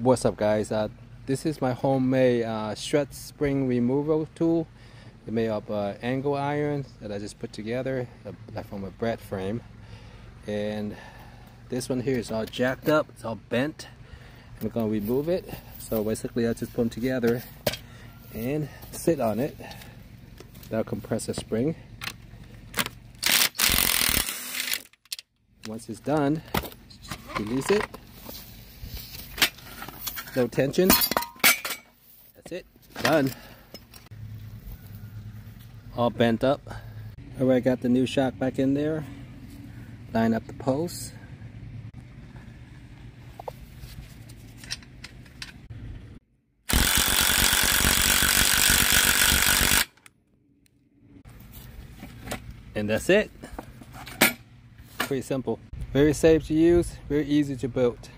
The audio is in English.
What's up, guys? This is my homemade Strut spring removal tool. It's made of angle iron that I just put together from a bread frame. And this one here is all jacked up, it's all bent. I'm gonna remove it. So basically I just put them together and sit on it. That compressor spring. Once it's done, release it. No tension. That's it. Done. All bent up. Alright, got the new shock back in there. Line up the posts. And that's it. Pretty simple. Very safe to use, very easy to build.